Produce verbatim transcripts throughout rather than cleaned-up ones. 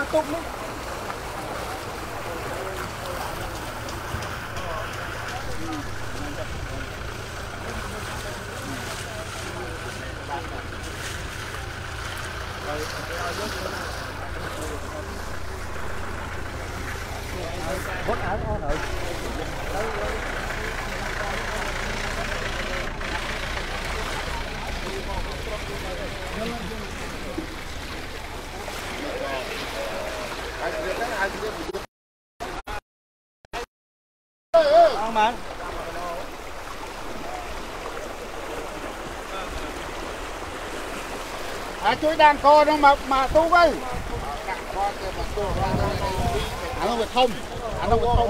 Mà à chuối đang co nó mà mà tu ơi anh không được thông anh không được thông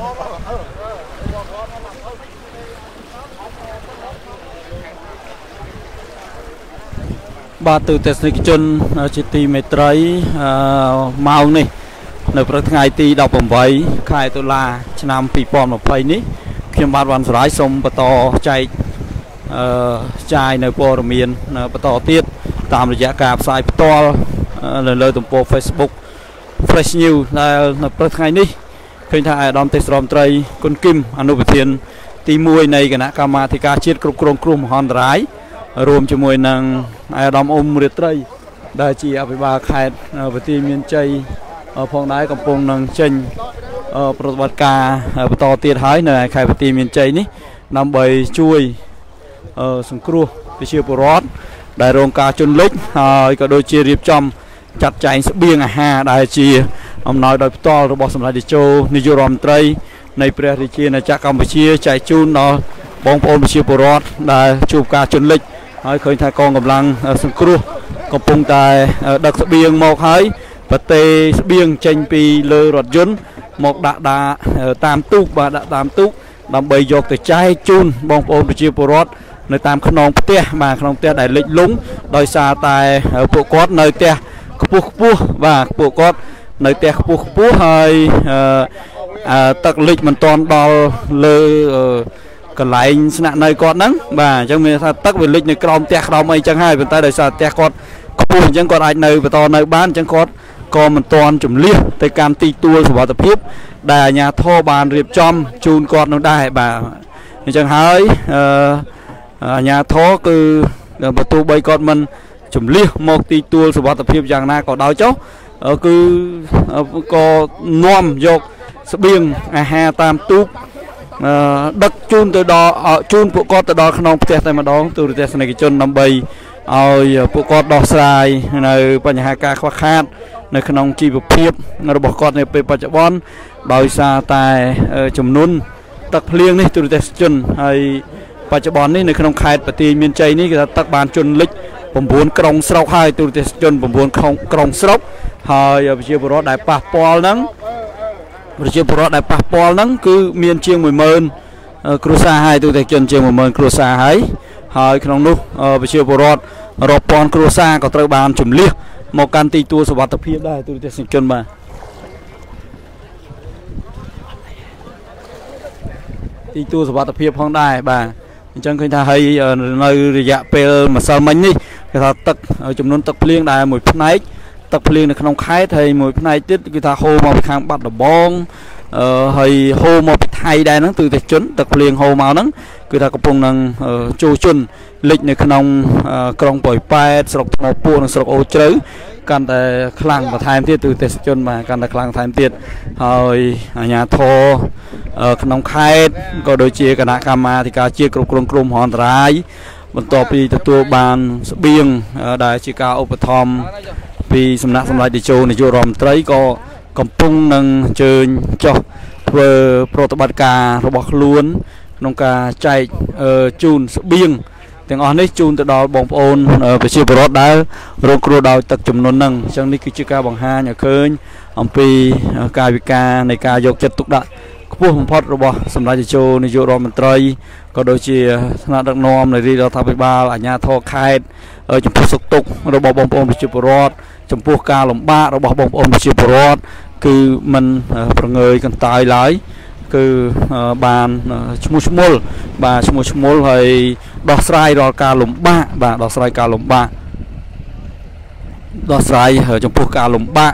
បាទទូទស្សនិកជនជាទីមេត្រីម៉ោងនេះនៅព្រឹកថ្ងៃទី ដប់ប្រាំបី ខែតុលា ឆ្នាំ ពីរពាន់ម្ភៃ នេះខ្ញុំបាទវ៉ាន់សរាយសូមបន្តចែកអឺចាយនៅព័ត៌មានបន្តទៀតតាមរយៈការផ្សាយផ្ទាល់នៅលើទំព័រ Facebook Fresh News ដែលនៅព្រឹកថ្ងៃនេះឃើញថាអាដាមទេសរដ្ឋមន្ត្រីគុណគឹមអនុប្រធានទី មួយ នៃគណៈកម្មាធិការជាតិគ្រប់គ្រងគ្រោះមហន្តរាយរួមជាមួយនឹងអាដាមអ៊ុំរាត្រីដែលជាអភិបាលខេត្តបន្ទាយមានជ័យផងដែរកំពុងនឹងចេញប្រតិបត្តិការបន្តទៀតហើយនៅខេត្តបន្ទាយមានជ័យនេះដើម្បីជួយសង្គ្រោះប្រជាពលរដ្ឋដែលរងការជន់លិចហើយក៏ដូចជារៀបចំចាត់ចែងស្បៀងអាហារដែលជាអំណោយដោយផ្ទាល់របស់សម្ដេចតេជោនាយករដ្ឋមន្ត្រីនៃព្រះរាជាណាចក្រកម្ពុជាចែកជូនដល់បងប្អូនប្រជាពលរដ្ឋដែលជួបការជន់លិចហើយឃើញថាកងកម្លាំងសង្គ្រោះកំពុងតែដឹកស្បៀងមកហើយប្រទេសស្បៀងចេញពីលើរថយន្តមកដាក់ដាក់តាមទូកបាទដាក់តាមទូកដើម្បីយកទៅចែកជូនបងប្អូនប្រជាពលរដ្ឋនៅតាមខ្នងផ្ទះបាទក្នុងផ្ទះដែលលិចលង់ដោយសារតែពួកគាត់នៅផ្ទះខ្ពស់ខ្ពស់បាទពួកគាត់នៅផ្ទះខ្ពស់ខ្ពស់ហើយទឹកលិចមិនទាន់ដល់លើកន្លែងស្នាក់នៅគាត់ហ្នឹងបាទអញ្ចឹងមានថាទឹកវាលិចនៅក្រោមផ្ទះក្រោមអីអញ្ចឹងហើយប៉ុន្តែដោយសារផ្ទះគាត់ខ្ពស់អញ្ចឹងគាត់អាចនៅបន្តនៅបានអញ្ចឹងគាត់ក៏មិនទាន់ជំលះទៅកាន់ទីទួលសុវត្ថិភាពដែលអាជ្ញាធរបានរៀបចំជូនគាត់នោះដែរបាទអញ្ចឹងហើយអឺអាជ្ញាធរគឺបើទោះបីគាត់មិនជំលះមកទីទួលសុវត្ថិភាពយ៉ាងណាក៏ដោយចុះគឺក៏នាំយកស្បៀងអាហារតាមទូកដឹកជូនទៅដល់ជូនពួកគាត់ទៅដល់ក្នុងផ្ទះតែម្ដងទូរទស្សនិកជនដើម្បីឲ្យពួកគាត់ដោះស្រាយនៅបញ្ហាការខ្វះខាតនៅក្នុងជីវភាពរបស់គាត់នៅពេលបច្ចុប្បន្នដោយសារតែចំនួនទឹកភ្លៀងនេះទូរទស្សនិកជនហើយបច្ចុប្បន្ននេះនៅក្នុងខេត្តបន្ទាយមានជ័យនេះគឺថាទឹកបានជន់លិច 9 ក្រុងស្រុកហើយទូរទស្សនិកជន 9 ក្រុងស្រុកហើយប្រជាពលរដ្ឋដែលប៉ះពាល់ហ្នឹងប្រជាពលរដ្ឋដែលប៉ះពាល់ហ្នឹងគឺមានជាង 10000 គ្រួសារហើយទូរទស្សនិកជនជាង 10000 គ្រួសារហើយហើយក្នុងនោះប្រជាពលរដ្ឋរាប់ពាន់គ្រួសារក៏ត្រូវបានជំលះមកកាន់ទីទួលសុវត្ថិភាពដែរទូរទស្សនិកជនបាទទីទួលសុវត្ថិភាពផងដែរបាទអញ្ចឹងឃើញថាហើយនៅរយៈពេលម្សិលមិញនេះគេថាទឹកចំនួនទឹកភ្លៀងដែលមួយផ្នែកទឹកភ្លៀងនៅក្នុងខេត្តហើយមួយផ្នែកទៀតគឺថាហូរមកពីខាងបាត់ដំបងអឺហើយហូរមកពីថៃដែរហ្នឹងទូរទស្សនិកជនទឹកភ្លៀងហូរមកហ្នឹងគឺថាកំពុងនឹងជួជន់លិចនៅក្នុងក្រុងប៉ោយប៉ែតស្រុកថ្មពួកនិងស្រុកអូជ្រៅកាន់តែខ្លាំងបន្ថែមទៀតទូរទស្សនិកជនបាទកាន់តែខ្លាំងបន្ថែមទៀតហើយអាជ្ញាធរក្នុងខេត្តក៏ដូចជាគណៈកម្មាធិការជាតិគ្រប់គ្រងគ្រោះមហន្តរាយបន្ទាប់ពីទទួលបានស្បៀងដែលជាការឧបត្ថម្ភពីសំណាក់សម្ដេចតេជោនាយករដ្ឋមន្ត្រីក៏កំពុងនឹងអញ្ជើញចុះធ្វើប្រតិបត្តិការរបស់ខ្លួនក្នុងការចែកជូនស្បៀងទាំងអស់នេះជូនទៅដល់បងប្អូនប្រជាពលរដ្ឋដែលរងគ្រោះដោយទឹកជំនន់ហ្នឹងអញ្ចឹងនេះគឺជាការបង្ហាញឲ្យឃើញអំពីកាយវិការនៃការយកចិត្តទុកដាក់ខ្ពស់បំផុតរបស់សម្ដេចតេជោនាយករដ្ឋមន្ត្រីក៏ដូចជាថ្នាក់ដឹកនាំនៃរាជរដ្ឋាភិបាលអាជ្ញាធរខេត្តចំពោះសុខទុក្ខរបស់បងប្អូនប្រជាពលរដ្ឋចំពោះការលំបាករបស់បងប្អូនប្រជាពលរដ្ឋគឺមិនប្រងើយកន្តើយឡើយគឺបានឈ្មោះឈ្មោះបាទឈ្មោះឈ្មោះហើយដោះស្រាយរាល់ការលំបាកបាទដោះស្រាយការលំបាកដោះស្រាយចំពោះការលំបាក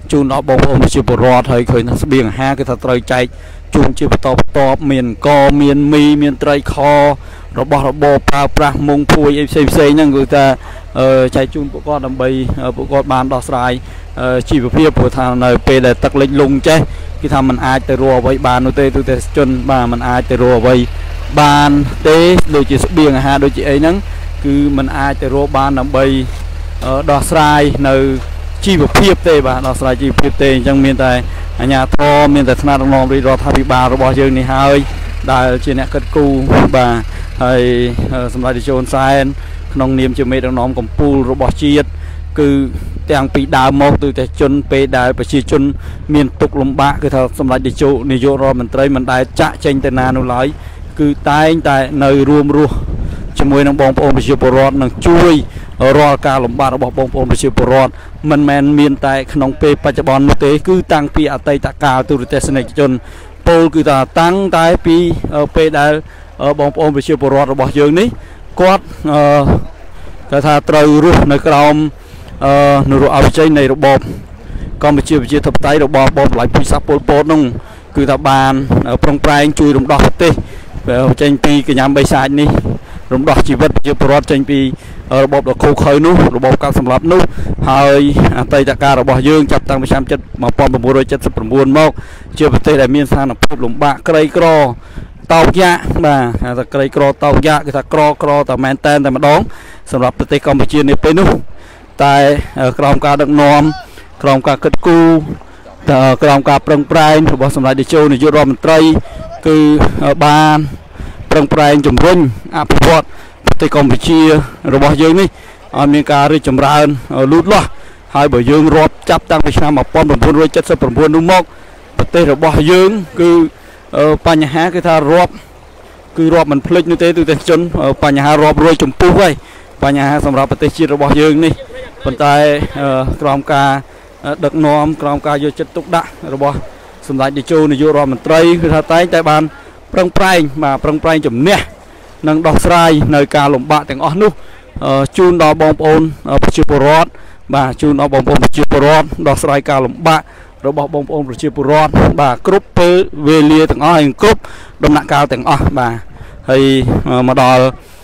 ជួនដល់បងប្អូនជាពលរដ្ឋហើយឃើញថាស្បៀងអាហារគឺថាត្រូវចែកជូនជាបន្តបន្ទាប់មានកមានមីមានត្រីខរបស់របរប្រើប្រាស់មុងភួយអីផ្សេងផ្សេងហ្នឹងគឺថាចែកជូនពួកគាត់ដើម្បីពួកគាត់បានដោះស្រាយជីវភាពព្រោះថានៅពេលដែលទឹកលិចលង់ចេះគឺថាมันអាចទៅរកអ្វីបាននោះទេទូទៅជនបាទมันអាចទៅរកអ្វីបានទេដូចជាស្បៀងអាហារដូចជាអីហ្នឹងគឺมันអាចទៅរកបានដើម្បីដោះស្រាយនៅជីវភាពទេបាទដោះស្រាយជីវភាពទេអញ្ចឹងមានតែអាជ្ញាធរមានតែថ្នាក់ដឹកនាំរាជរដ្ឋាភិបាលរបស់យើងនេះហើយដែលជាអ្នកកិត្តគូបាទហើយសម្ដេចតេជោហ៊ុនសែនក្នុងនាមជាមេដឹកនាំកម្ពុជារបស់ជាតិគឺទាំងពីដើមមកទូតែជនពេលដែលប្រជាជនមានទុក្ខលំបាកគឺថាសម្ដេចតេជោនាយករដ្ឋមន្ត្រីមិនដែលចាក់ចេញទៅណានោះឡើយគឺតែងតែនៅរួមរស់ជាមួយនឹងបងប្អូនប្រជាពលរដ្ឋនឹងជួយរាល់ការលំបាករបស់បងប្អូនប្រជាពលរដ្ឋមិនមែនមានតែក្នុងពេលបច្ចុប្បន្ននោះទេគឺតាំងពីអតីតកាលទូរទស្សនិកជនពលគឺថាតាំងតែពីពេលដែលបងប្អូនប្រជាពលរដ្ឋរបស់យើងនេះគាត់គេថាត្រូវរស់នៅក្រោមនរោអវិជ័យនៃរបបកម្ពុជាប្រជាធិបតេយ្យរបស់បងប្លាយពុជសាពលពតនោះគឺថាបានប្រឹងប្រែងជួយរំដោះប្រទេសចេញពីកញ្ញាំបិសាចនេះរំដោះជីវិតប្រជាពលរដ្ឋចេញពីរបបដ៏ឃោរឃៅនោះរបបកាប់សម្លាប់នោះហើយអតីតកាលរបស់យើងចាប់តាំងពីឆ្នាំmột nghìn chín trăm七十九មកជាប្រទេសដែលមានស្ថានភាពលំបាកក្រីក្រតោកយ៉ាក់បាទថាក្រីក្រតោកយ៉ាក់គឺថាក្រក្រតែមែនតែនតែម្ដងសម្រាប់ប្រទេសកម្ពុជានេះពេលនោះតែក្រោមការដឹកនាំក្រោមការគិតគូរក្រោមការប្រឹងប្រែងរបស់សម្ដេចតេជោនាយករដ្ឋមន្ត្រីគឺបានប្រឹងប្រែងជំរុញអភិវឌ្ឍប្រទេសកម្ពុជារបស់យើងនេះឲ្យមានការរីកចម្រើនលូតលាស់ហើយបើយើងរាប់ចាប់តាំងពីឆ្នាំmột nghìn chín trăm bảy mươi chínនោះមកប្រទេសរបស់យើងគឺបញ្ហាគឺថារាប់គឺរាប់មិនភ្លេចនោះទេទូទាំងជនបញ្ហារាប់រយចំពោះហើយបញ្ហាសម្រាប់ប្រទេសជាតិរបស់យើងនេះប៉ុន្តែក្រោមការដឹកនាំក្រោមការយកចិត្តទុកដាក់របស់សម្ដេចតេជោនាយករដ្ឋមន្ត្រីគឺថាតែងតែបានប្រឹងប្រែងបាទប្រឹងប្រែងជំនះនិងដោះស្រាយនៅការលំបាកទាំងអស់នោះជូនដល់បងប្អូនប្រជាពលរដ្ឋបាទជូនដល់បងប្អូនប្រជាពលរដ្ឋដោះស្រាយការលំបាករបស់បងប្អូនប្រជាពលរដ្ឋបាទគ្រប់ពេលវេលាទាំងអស់ហើយគ្រប់ដំណាក់កាលទាំងអស់បាទហើយមកដល់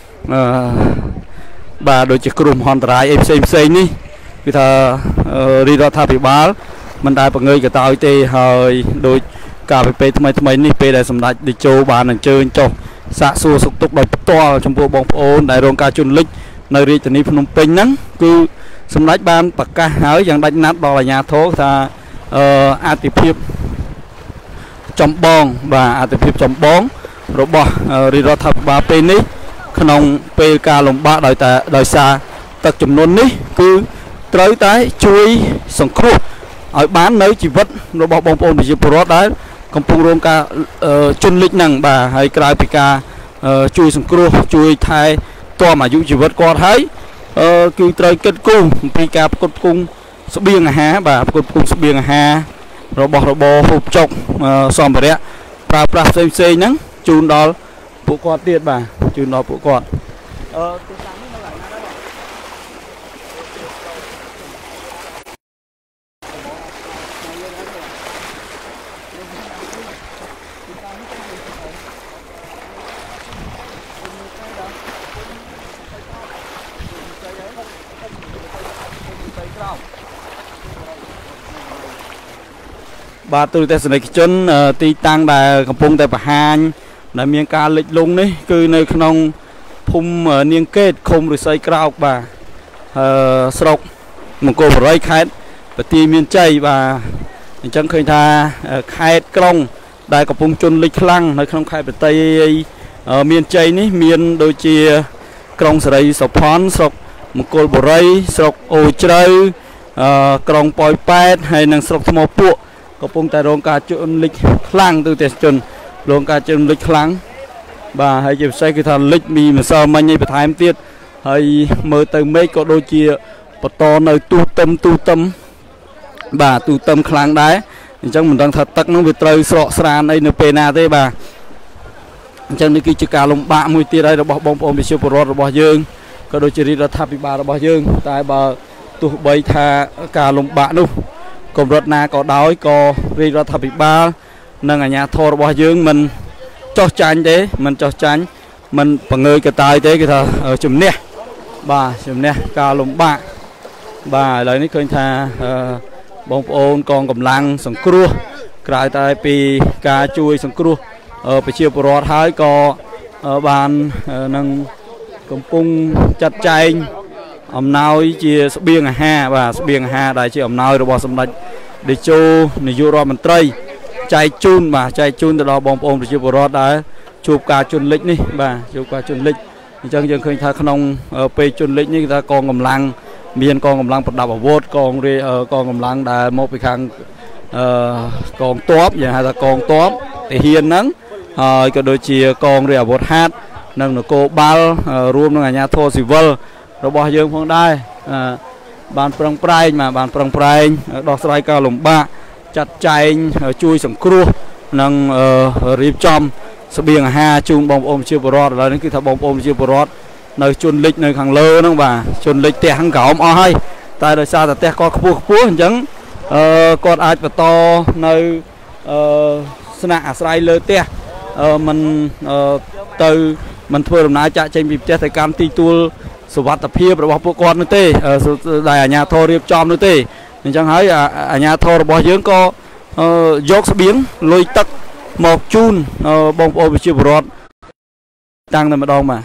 បាទដូចជាគ្រោះមហន្តរាយអីផ្សេងផ្សេងនេះគឺថារាជរដ្ឋាភិបាលមិនដែលបង្ងើយកតើទេហើយដូចការពិពេថ្មីថ្មីនេះពេលដែលសម្ដេចតេជោបានអញ្ជើញចុះសាកសួរសុខទុក្ខដោយផ្ទាល់ចំពោះបងប្អូនដែលរងការជន់លិចនៅរាជធានីភ្នំពេញហ្នឹងគឺសម្ដេចបានប្រកាសហើយយ៉ាងដាច់ណាត់ដល់អាជ្ញាធរថាអឺអតិភិបចម្បងបាទអតិភិបចម្បងរបស់រាជរដ្ឋាភិបាលពេលនេះក្នុងពេលការលំបាកដោយតែដោយសារទឹកចំនួននេះគឺត្រូវតែជួយសង្គ្រោះឲ្យបាននៅជីវិតរបស់បងប្អូនប្រជាពលរដ្ឋដែលកំពុងរងការជន់លិចហ្នឹងបាទហើយក្រៅពីការជួយសង្គ្រោះជួយថែទាំអាយុជីវិតគាត់ហើយគឺត្រូវគិតគូរអំពីការផ្គត់ផ្គង់ស្បៀងអាហារបាទផ្គត់ផ្គង់ស្បៀងអាហាររបស់របរហូបចុកសម្ភារៈប្រើប្រាស់ផ្សេងផ្សេងហ្នឹងជូនដល់ពួកគាត់ទៀតបាទជូនដល់ពួកគាត់អឺទីតាំងនេះនៅកន្លែងណាដែរបាទទូរទស្សនិកជនទីតាំងដែលកំពុងតែបង្ហាញដែលមានការលិចលង់នេះគឺនៅក្នុងភូមិនាងកេតឃុំឫស្សីក្រោកបាទអឺស្រុកមង្គលបុរីខេត្តបន្ទាយមានជ័យបាទអញ្ចឹងឃើញថាខេត្តក្រុងដែលកំពុងជន់លិចខ្លាំងនៅក្នុងខេត្តបន្ទាយមានជ័យនេះមានដូចជាក្រុងសេរីសុផាន់ស្រុកមង្គលបុរីស្រុកអូជ្រៅអឺក្រុងប៉ោយប៉ែតហើយនិងស្រុកថ្មពួកកំពុងតែរងការជន់លិចខ្លាំងទូទេសជនរងការជន់លិចខ្លាំងបាទហើយជាពិសេសគឺថាលិចមីម្សិលមិញឯបន្ថែមទៀតហើយមើលទៅមេឃក៏ដូចជាបន្តនៅទូទឹមទូទឹមបាទទូទឹមខ្លាំងដែរអញ្ចឹងមិនដឹងថាទឹកនោះវាត្រូវស្រកស្រានអីនៅពេលណាទេបាទអញ្ចឹងនេះគឺជាការលំបាកមួយទៀតហើយរបស់បងប្អូនប្រជាពលរដ្ឋរបស់យើងក៏ដូចជារាជរដ្ឋាភិបាលរបស់យើងតែបើទោះបីថាការលំបាកនោះ cùng rốt na có đói có ri ra thập ba nâng ở nhà thôរបស់យើងមិនចោះចាញ់ទេមិនចោះចាញ់មិនបង្ងើយកតាយទេគេថាជំនះបាទជំនះការលំបាកបាទឥឡូវនេះឃើញថាបងប្អូនកងកម្លាំងសង្គ្រោះក្រៅតែពីការជួយសង្គ្រោះប្រជាពលរដ្ឋហើយក៏បាននឹងកំពុងចាត់ចែងអំណោយជាស្បៀងអាហារបាទស្បៀងអាហារដែលជាអំណោយរបស់សម្ដេចតេជោនាយករដ្ឋមន្ត្រីចែកជូនបាទចែកជូនទៅដល់បងប្អូនប្រជាពលរដ្ឋដែលជួបការជន់លិចនេះបាទជួបការជន់លិចអញ្ចឹងយើងឃើញថាក្នុងពេលជន់លិចនេះគឺថាកងកម្លាំងមានកងកម្លាំងប្រដាប់អាវុធកងរាកងកម្លាំងដែលមកពីខាងអឺកងទ័ពយ៉ាងហៅថាកងទ័ពទាហានហ្នឹងហើយក៏ដូចជាកងរាអាវុធហត្ថនិងនគរបាលរួមនឹងអាជ្ញាធរស៊ីវិលរបស់យើងផងដែរបានប្រឹងប្រែងមកបានប្រឹងប្រែងដោះស្រាយការលំបាកចាត់ចែងជួយសង្គ្រោះនិងរៀបចំស្បៀងអាហារជូនបងប្អូនប្រជាពលរដ្ឋឥឡូវនេះគឺថាបងប្អូនប្រជាពលរដ្ឋនៅជន់លិចនៅខាងលើហ្នឹងបាទជន់លិចផ្ទះខាងក្រោមអស់ហើយតែដោយសារតែផ្ទះគាត់ខ្ពស់ខ្ពស់អញ្ចឹងអឺគាត់អាចបន្តនៅអឺស្នាក់អាស្រ័យលើផ្ទះមិនទៅមិនធ្វើដំណើរចាក់ចេញពីផ្ទះទៅកាន់ទីទួលសុវត្ថិភាពរបស់ពួកគាត់នោះទេដែលអាជ្ញាធររៀបចំនោះទេអញ្ចឹងហើយអាជ្ញាធររបស់យើងក៏យកស្បៀងលុយទឹកមកជូនបងប្អូនប្រជាពលរដ្ឋតាំងតែម្ដងបាទ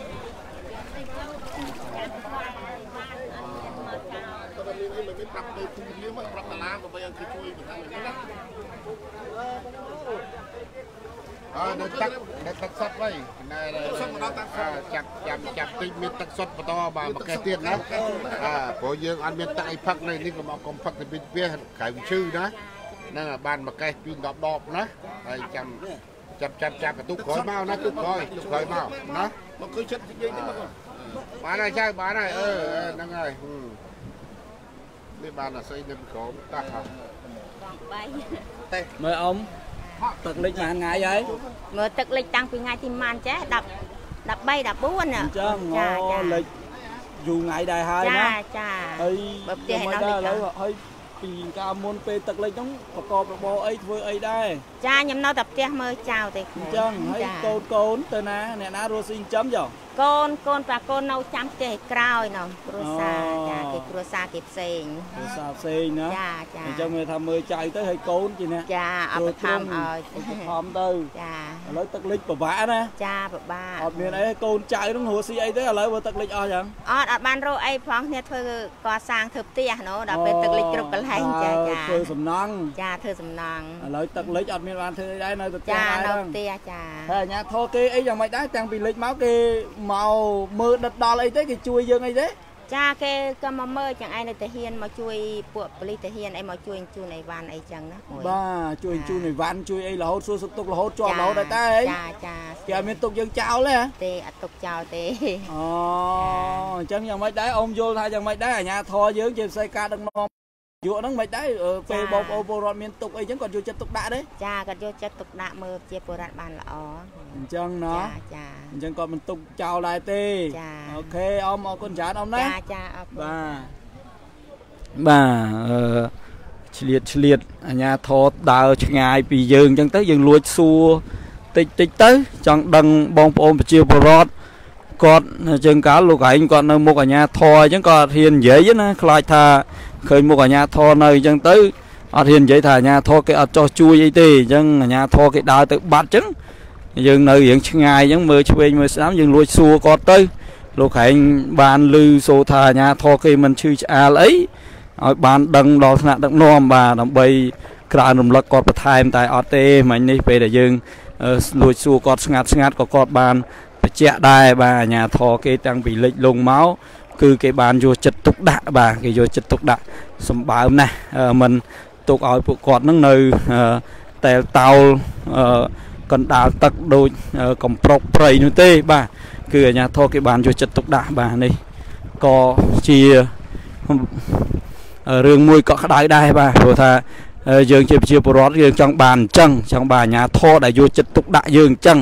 ទឹកទឹកសុតវិញចាប់ចាប់ចាប់ទីមានទឹកសុតបន្តបាទមកកេះទៀតណាព្រោះយើងអត់មានទឹកអីផឹកនៅនេះក៏មកកុំផឹកទៅពីវាក្រៅឈឺណាហ្នឹងបានមកកេះពីដប់ដប់ណាហើយចាំចាប់ចាប់ចាប់កន្ទុកក្រោយមកណាទុកក្រោយទុកក្រោយមកណាមកឃើញចិត្តនិយាយនេះមកបានហើយចៅបានហើយអឺហ្នឹងហើយនេះបានអាស័យនៅក្រោមតាស់ហើយតែមើលអ៊ំទឹកលិចមួយថ្ងៃហើយមើលទឹកលិចតាំងពីថ្ងៃទីម៉ានចេះ10 13 14អញ្ចឹងអូលិចយូរថ្ងៃដែរហើយណាចាហើយបើផ្ទះឯនោះឥឡូវហើយពីកាលមុនពេលទឹកលិចហ្នឹងប្រកបរបរអីធ្វើអីដែរចាខ្ញុំនៅតែផ្ទះមើលចៅទេអញ្ចឹងហើយកូនកូនទៅណាអ្នកណារស់ស៊ីចិញ្ចឹមចុះកូនកូនប៉ាកូននៅចាំផ្ទះឯក្រោយណោះគ្រួសារចាគេគ្រួសារគេផ្សេងគ្រួសារផ្សេងណាចាចាអញ្ចឹងមើលថាមើលចៅទៅហើយកូនជាអ្នកចាអបធម្មឲ្យអបធម្មទៅចាឥឡូវទឹកលិចពិបាកណាចាពិបាកអត់មានអីកូនចៅនឹងរស់ស៊ីអីទេឥឡូវបើទឹកលិចអស់ចឹងអត់អត់បានរកអីផងគ្នាធ្វើកសាងធ្វើផ្ទះណូដល់ពេលទឹកលិចគ្រប់កន្លែងចាចាធ្វើសំណង់ចាធ្វើសំណង់ឥឡូវទឹកលិចអត់មានបានធ្វើអីដែរនៅតែផ្ទះចានៅផ្ទះចាហើយអាញាធរគេអីយ៉ាងម៉េចដែរតាំងពីលិចមកគេមកមើលដិតដល់អីទេគេជួយយើងអីទេចាគេក៏មកមើលចឹងឯងនៅតាហ៊ានមកជួយពួកប៉ូលីសតាហ៊ានអីមកជួយជូនអីវ៉ាន់អីចឹងណាបាទជួយជូនអីវ៉ាន់ជួយអីរហូតសួរសុខទុក្ខរហូតជាប់រហូតដែរតែចាចាគេអត់មានទុកយើងចោលទេទេអត់ទុកចោលទេអូអញ្ចឹងយ៉ាងម៉េចដែរអ៊ំយល់ថាយ៉ាងម៉េចដែរអាញាធរយើងជាផ្សេងការដឹកនាំយកហ្នឹងមិនដែរពេលបងប្អូនពលរដ្ឋមានទុកអីចឹងគាត់យកចិត្តទុកដាក់ទេចាគាត់យកចិត្តទុកដាក់មើលជាពលរដ្ឋបានល្អអញ្ចឹងណោះចាចាអញ្ចឹងគាត់មិនទុកចោលដែរទេអូខេអ៊ំអរគុណច្រើនអ៊ំណាចាចាអរគុណបាទបាទអឺឆ្លៀតឆ្លៀតអាញាធរដើរឆ្ងាយពីយើងអញ្ចឹងទៅយើងលួចសួរតិចតិចទៅចង់ដឹងបងប្អូនប្រជាពលរដ្ឋគាត់ជើងកាលលោកឯងគាត់នៅមុខអាញាធរអញ្ចឹងគាត់ហ៊ាននិយាយណាខ្លាចថាឃើញមុខអាញាធរនៅអញ្ចឹងទៅអត់ហ៊ាននិយាយថាអាញាធរគេអត់ចោះជួយអីទេអញ្ចឹងអាញាធរគេដើរទៅបាត់អញ្ចឹងយើងនៅរៀងឆ្ងាយអញ្ចឹងមើលឆ្វេងមើលស្ដាំយើងលួចសួរគាត់ទៅលោកឯងបានឮសូរថាអាញាធរគេមិនឈឺឆ្អាលអីឲ្យបានដឹងដល់ថ្នាក់ដឹកនាំបាទដើម្បីក្រើនរំលឹកគាត់បន្ថែមតែអត់ទេមិញនេះពេលដែលយើងលួចសួរគាត់ស្ងាត់ស្ងាត់ក៏គាត់បានបញ្ជាក់ដែរបាទអាញាធរគេតាំងពីលិចលងមកគឺគេបានយកចិត្តទុកដាក់បាទគេយកចិត្តទុកដាក់សម្បើមណាស់មិនទុកឲ្យពួកគាត់នឹងនៅតែលតោលកណ្ដាលទឹកដូចកំប្រុកព្រៃនោះទេបាទគឺអាញាធរគេបានយកចិត្តទុកដាក់បាទនេះក៏ជារឿងមួយកក់ក្ដៅដែរបាទព្រោះថាយើងជាប្រជាពលរដ្ឋយើងចង់បានអញ្ចឹងចង់បានអាញាធរដែលយកចិត្តទុកដាក់យើងអញ្ចឹង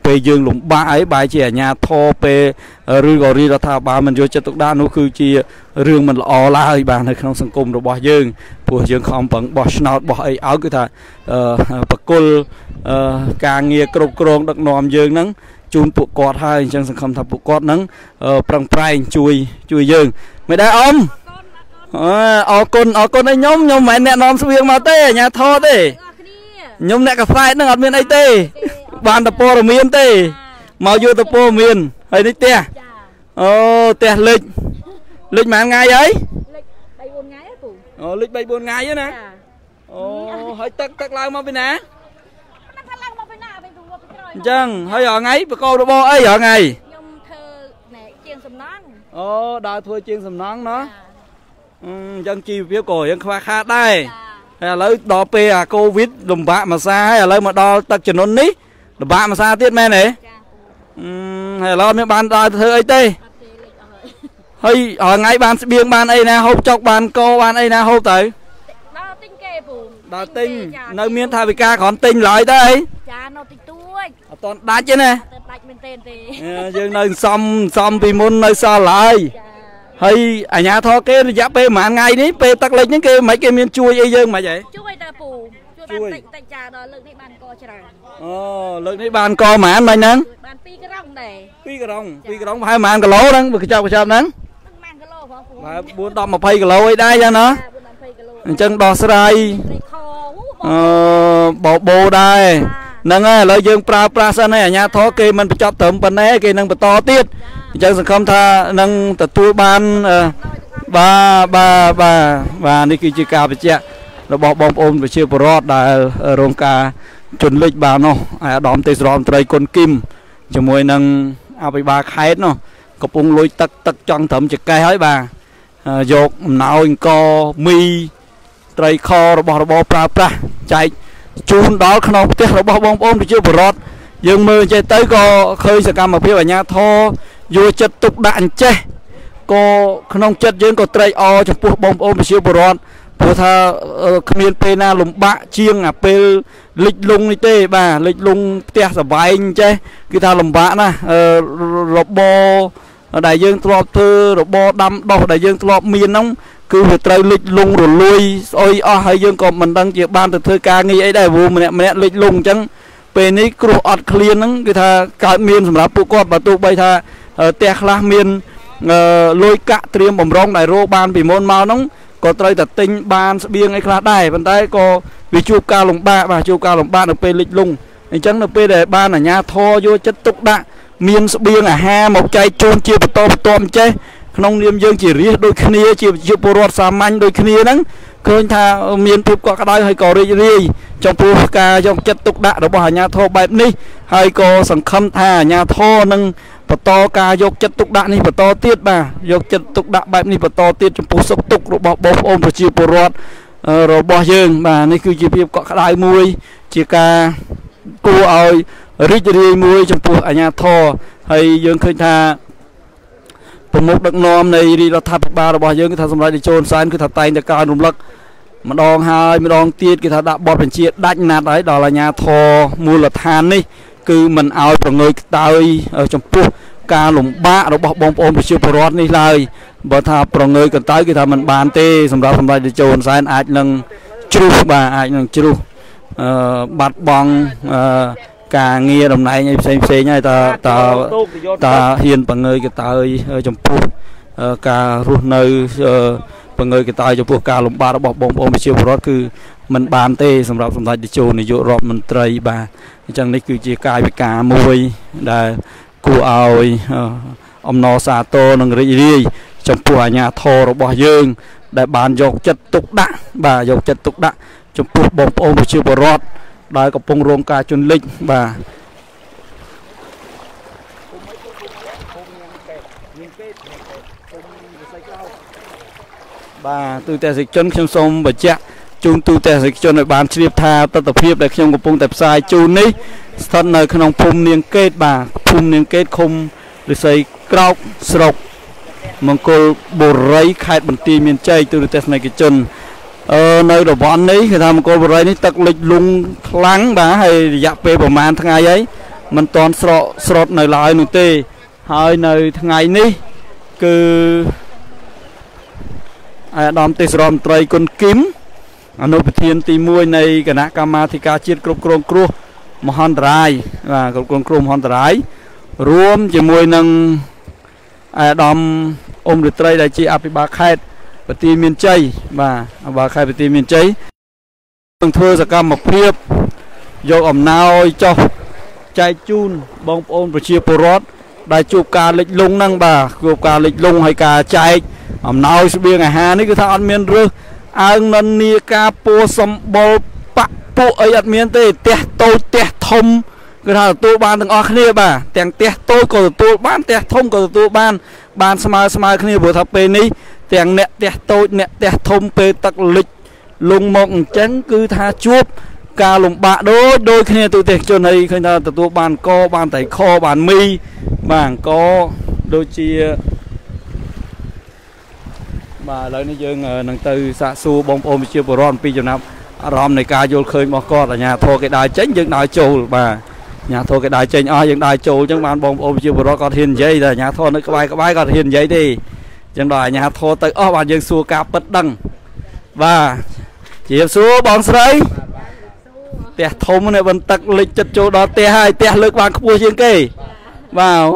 ពេលយើងលំបាកអីបែរជាអាញាធរពេលឬក៏រីរដ្ឋាភិបាលមិនយកចិត្តទុកដាក់នោះគឺជារឿងមិនល្អឡើយបាទនៅក្នុងសង្គមរបស់យើងព្រោះយើងខំប្រឹងបោះឆ្នោតបោះអីឲ្យគឺថាបកគលការងារគ្រប់គ្រងដឹកនាំយើងហ្នឹងជូនពួកគាត់ហើយអញ្ចឹងសង្ឃឹមថាពួកគាត់នឹងប្រឹងប្រែងជួយជួយយើងមិនដែរអ៊ំអរគុណអរគុណឲ្យខ្ញុំខ្ញុំមិនមែនអ្នកនាំស្បៀងមកទេអាញាធរទេខ្ញុំអ្នកកសែតហ្នឹងអត់មានអីទេបានតែព័ត៌មានទេមកយកទៅព័ត៌មានហើយនេះផ្ទះអូផ្ទះលិចលិចប៉ុន្មានថ្ងៃហើយលិចba bốnថ្ងៃហ៎ពូអូលិចba bốnថ្ងៃហ្នឹងណាអូហើយទឹកទឹកឡើងមកពីណាមិនទឹកឡើងមកពីណាវិញពូមកពីក្រោយអញ្ចឹងហើយរហងៃបកោរបអីរហងៃខ្ញុំធ្វើណែជាងសំណង់អូដើរធ្វើជាងសំណង់ណោះអញ្ចឹងជីវភាពក៏រៀងខ្វះខាតដែរហើយឥឡូវដល់ពេលអាកូវីដលំបាកមួយសាហើយឥឡូវមកដល់ទឹកជំនន់នេះលំបាកមួយសាទៀតមែនទេអឺហើយឥឡូវមានបានដើរធ្វើអីទេហើយរហងៃបានស្បៀងបានអីណាហូបចុកបានកោបានអីណាហូបទៅដល់ទិញគេពូដល់ទិញនៅមានថាវិការគ្រាន់ទិញឡើយទៅអីចានៅតិចតួចអត់តន់ដាច់ទេណាអត់ដាច់មែនទេទេយើងនៅសំសំពីមុននៅសល់ឡើយហើយអាញាធរគេរយៈពេលប្រហែលថ្ងៃនេះពេលទឹកលិចហ្នឹងគេមិនគេមានជួយអីយើងមិនហីជួយតែពូជួយបានតិចតិចចាដល់លើកនេះបានកច្រើនអូលើកនេះបានកប៉ុន្មានមិញហ្នឹងបានពីរក្រុងដែរពីរក្រុងពីរក្រុងប្រហែលប្រហែលគីឡូហ្នឹងវាកញ្ចប់កញ្ចប់ហ្នឹងប្រហែលគីឡូបងពូបាទbốnដល់ยี่สิบគីឡូអីដែរចឹងណាអញ្ចឹងដោះស្រាយអឺបបោដែរហ្នឹងហើយឥឡូវយើងប្រើប្រាស់សិនហើយអាញាធរគេមិនបញ្ចប់ត្រឹមប៉ុណ្ណេះគេនឹងបន្តទៀតអញ្ចឹងសង្ឃឹមថានឹងទទួលបានបាទបាទបាទបាទនេះគឺជាការបញ្ជាក់របស់បងប្អូនប្រជាពលរដ្ឋដែលរងការជន់លិចបាទនោះអាដាមទេសរដ្ឋមន្ត្រីគុណគឹមជាមួយនឹងអភិបាលខេត្តនោះកំពុងលួចទឹកទឹកចង់ត្រឹមចកេះហើយបាទយកអំណោយអង្គមីត្រីខរបស់របរប្រើប្រាស់ចែកជូនដល់ក្នុងផ្ទះរបស់បងប្អូនប្រជាពលរដ្ឋយើងមើលចេះទៅក៏ឃើញសកម្មភាពអាជ្ញាធរយកចិត្តទុកដាក់អញ្ចេះក៏ក្នុងចិត្តយើងក៏ត្រេកអរចំពោះបងប្អូនប្រជាពលរដ្ឋព្រោះថាគ្មានពេលណាលំបាកជាងអាពេលលិចលង់នេះទេបាទលិចលង់ផ្ទះសបែងចេះគឺថាលំបាកណាស់របរដែលយើងធ្លាប់ធ្វើរបរដាំដុះដែលយើងធ្លាប់មានហ្នឹងគឺវាត្រូវលិចលង់រលួយស្អុយអស់ហើយយើងក៏មិនដឹងជាបានទៅធ្វើការងារអីដែរព្រោះម្នាក់ម្នាក់លិចលង់អញ្ចឹងពេលនេះគ្រោះអត់ឃ្លានហ្នឹងគឺថាកើតមានសម្រាប់ពួកគាត់បើទោះបីថាផ្ទះខ្លះមានលុយកាក់ត្រៀមបំរុងដែលរកបានពីមុនមកហ្នឹងក៏ត្រូវតែទិញបានស្បៀងអីខ្លះដែរប៉ុន្តែក៏វាជួបការលំបាកបាទជួបការលំបាកនៅពេលលិចលង់អញ្ចឹងនៅពេលដែលបានអាជ្ញាធរយកចិត្តទុកដាក់មានស្បៀងអាហារមកចែកជូនជាបន្តបន្ទាប់អញ្ចេះក្នុងនាមយើងជារាជដូចគ្នាជាជាពលរដ្ឋសាមញ្ញដូចគ្នាហ្នឹងឃើញថាមានភាពកក់ក្ដៅហើយក៏រីករាយចំពោះការយកចិត្តទុកដាក់របស់អាជ្ញាធរបែបនេះហើយក៏សង្ឃឹមថាអាជ្ញាធរនឹងបន្តការយកចិត្តទុកដាក់នេះបន្តទៀតបាទយកចិត្តទុកដាក់បែបនេះបន្តទៀតចំពោះសុខទុក្ខរបស់បងប្អូនប្រជាពលរដ្ឋរបស់យើងបាទនេះគឺជាភាពកក់ក្ដៅមួយជាការគួរឲ្យរីករាយមួយចំពោះអាជ្ញាធរហើយយើងឃើញថាប្រមុខដឹកនាំនៃរាជរដ្ឋាភិបាលរបស់យើងគឺថាសម្ដេចតេជោ ហ៊ុនសែនគឺថាតែងតែការរំលឹកម្ដងហើយម្ដងទៀតគឺថាដាក់បទបញ្ជាដាច់ណាត់ហើយដល់អាជ្ញាធរមូលដ្ឋាននេះគឺមិនឲ្យប្រងើយខ្ទើយចំពោះការលំបាករបស់បងប្អូនប្រជាពលរដ្ឋនេះឡើយបើថាប្រងើយកន្តើយគឺថាមិនបានទេសម្រាប់សម្ដេចតេជោ ហ៊ុនសែនអាចនឹងជ្រុះបាទអាចនឹងជ្រុះអឺបាត់បង់អឺការងារតំណែងអីផ្សេងផ្សេងហើយតើតើតើហ៊ានបង្ងើយកតើចំពោះការរស់នៅបង្ងើយកតើចំពោះការលំបាករបស់បងប្អូនប្រជាពលរដ្ឋគឺមិនបានទេសម្រាប់សម្ដេចតេជោនាយករដ្ឋមន្ត្រីបាទអញ្ចឹងនេះគឺជាកាយវិការមួយដែលគួរឲ្យអំណរសាទរនិងរីករាយចំពោះអាជ្ញាធររបស់យើងដែលបានយកចិត្តទុកដាក់បាទយកចិត្តទុកដាក់ចំពោះបងប្អូនប្រជាពលរដ្ឋដែលកំពុងរងការជន់លិចបាទបាទទូទាំងសិជនខ្ញុំសូមបញ្ជាក់ជូនទូទាំងសិជនឲ្យបានជ្រាបថាទស្សនវិជ្ជាដែលខ្ញុំកំពុងតែផ្សាយជូននេះស្ថិតនៅក្នុងភូមិនាងកេតបាទភូមិនាងកេតឃុំរិស័យក្រោកស្រុកមង្គលបុរីខេត្តបន្ទាយមានជ័យទូទាំងសិជនអឺនៅតំបន់នេះគឺថាមង្គលបុរីនេះទឹកលិចលង់ខ្លាំងបាទហើយរយៈពេលប្រហែលថ្ងៃហើយมันตอนสระสระในลายนู่นเต้หายในทั้งไงนี่คือไอ้ดอมติสรอมไตรคนกิมอนุปเทียนตีมวยในคณะกรรมาธิการจิตกรมกรมครูมหันตรายอ่ากรมกรมครูมหันตรายรวมจะมวยนังไอ้ดอมอมฤตไตรได้จีอภิบาลแคดปฏิมินใจมาอภิบาลแคดปฏิมินใจต้องเธอสกรรมมาเพียบยกอมนาวเจ้าใจจูนบองโอนประชีพรอดได้จูบการเล็กลงนั่งบ่าจูบการเล็กลงให้กาใจอมนาวสเบียงอาหารนี่คือทางอันเมียนเรืออังนันนีกาโปสมบอลปะปุไออัดเมียนเตะเตะโตเตะทมคือทางตัวบ้านต่างออกเนี่ยบ่าแต่งเตะโตก็ตัวบ้านเตะทมก็ตัวบ้านบ้านสมาสมาเนี่ยบุตรเปนี้แต่งเนี่ยเตะโตเนี่ยเตะทมเปตักลิกลงมองจังคือทาจูบกาลงบะโดยโดยเนี่ยตัวเตะจนในคือทางตัวบ้านก็บ้านไต่คอบ้านมีบ้านก็โดยเชียมาแล้วนี่ยังนังตือสะสูบองโอมเชียบร้อนปีจนับอารมณ์ในการโยนเคยมอกอดอะไรเงี้ยโทรกระดาษเจ๊งยังได้โจลมาเนี่ยโทรกระดาษเจ๊งอ๋อยังได้โจลจังบ้านบองโอมเชียบร้อนก็เห็นใจแต่เนี่ยโทรนึกกระบายกระบายก็เห็นใจดีจังได้เนี่ยโทรตืออ๋อบ้านยังสูกาปัดดังว่าเจียบสูบองใส่เตะทมเนี่ยบนตักลิจัดโจดอเตะให้เตะเลือกวางขบวนเชียงเกยว้าว